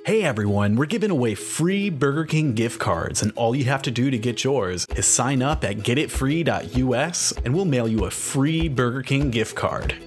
Hey everyone, we're giving away free Burger King gift cards, and all you have to do to get yours is sign up at getitfree.us and we'll mail you a free Burger King gift card.